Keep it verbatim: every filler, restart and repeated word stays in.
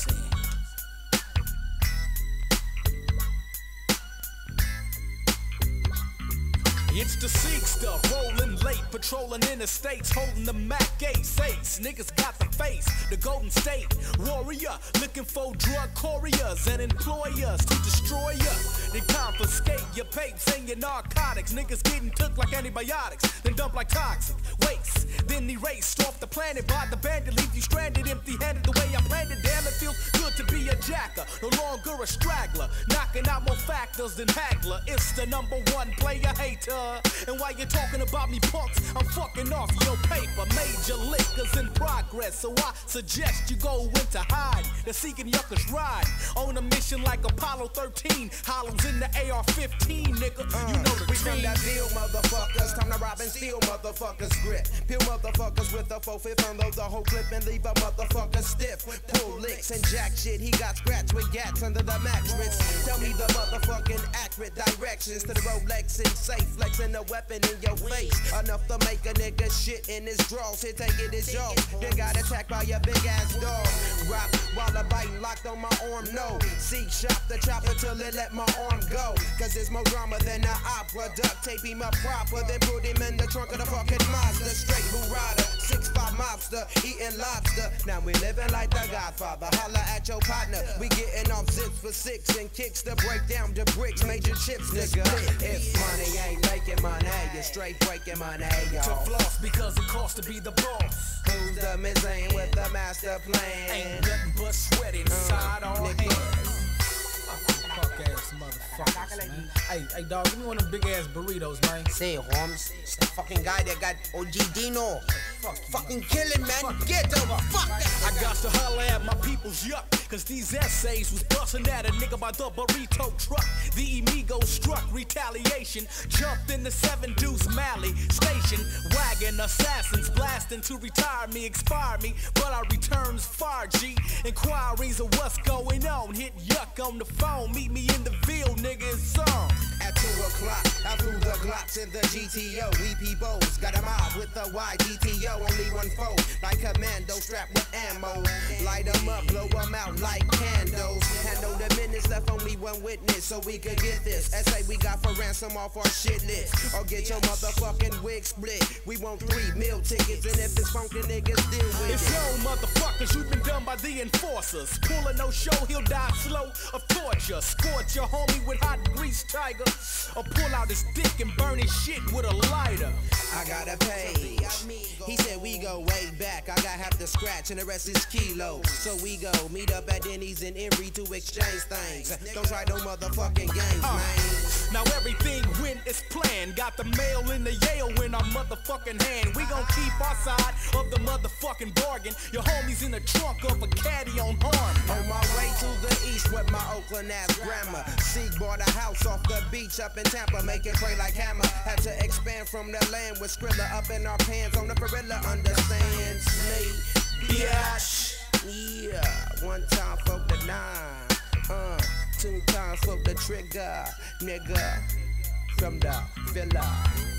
saying? It's the Seek stuff, rolling late, patrolling interstates, holding the Mac Ace Ace. Niggas got the face, the Golden State Warrior, looking for drug couriers and employers to destroy ya. They confiscate your papes and your narcotics. Niggas getting took like antibiotics, then dump like toxic waste, then erased off the planet by the bandit. Leave you stranded, empty-handed the way I planned it. Damn, it feels good to be a jacker, no longer a straggler, knocking out more factors than Hagler. It's the number one player hater. And while you're talking about me punks, I'm fucking off your paper. Major liquors in progress, so I suggest you go into hide. They're seeking yuckers ride on a mission like Apollo thirteen. Hollows in the A R fifteen, nigga. Uh, you know the we team. from that deal, motherfuckers. Time to rob and steal, motherfuckers. Grip, peel motherfuckers with a four fifth. Unload the whole clip and leave a motherfucker stiff. Pull licks and jack shit. He got scratched with gats under the mattress. Tell me the motherfucking accurate directions to the Rolex and safe. Flexing a weapon in your face, enough to make a nigga shit in his drawers. Here, take it as yours. Then got attacked by a big ass dog. Rock while a biting locked on my arm. No, seek shop the chopper till it let my arm go. Cause there's more drama than the opera. Duct tape him up proper, then put him in the trunk of the fucking Mazda. Straight who rider, six five mobster, eating lobster. Now we living like the Godfather. Holla at your partner. We getting off zips for six and kicks to break down the bricks. Major chips, nigga. If money ain't making money, you're straight breaking money, y'all. To floss because it costs to be the boss. Who's the missing with the master plan? Ain't nothing but sweat inside uh, our nigga. hands. Fuck ass motherfuckers, man. Hey, hey, dog, give me one of them big ass burritos, man. Say, Holmes, it's the fucking guy that got O G Dino. Fuck fucking killing, man. Fuck. Get over. Fuck that. I got to holler at my people's yuck. Cause these essays was bustin' at a nigga by the burrito truck. The amigo struck retaliation. Jumped in the seven deuce Mally station. Wagon assassins blasting to retire me, expire me. But I returns far, G. Inquiries of what's going on. Hit yuck on the phone. Meet me in the Ville, nigga, it's on. At two o'clock, I flew the Glocks in the G T O. We P-Bos got a mob with the Y G T O. Only one foe, like commando strapped with ammo. Light them up, blow them out like candles. Handle the minutes, left only one witness, so we could get this essay we got for ransom off our shit list. Or get your motherfucking wig split. We want three meal tickets, and if it's funky niggas, deal with it's it. It's yo, motherfuckers, you've been done by the enforcers. Pulling no show, he'll die slow of torture. Scorch your homie with hot grease, tiger. Or pull out his dick and burn his shit with a lighter. I got a page. He said we go way back. I got half the scratch and the rest is kilos. So we go meet up at Denny's and Emory to exchange things. Don't try no motherfucking games, uh, man. Now everything went as planned. Got the mail in the Yale in our motherfucking hand. We gon' keep our side of the motherfucking bargain. Your homies in the trunk of a caddy on horn. On my way to the east with my Oakland ass grandma. Seek bought a house off the beach up in Tampa, make it pray like hammer. Had to expand from the land with Skrilla up in our pants on the gorilla. Understand, Snake, bitch. Yeah, one time for the nine, uh, two times for the trigger, nigga, from the villa.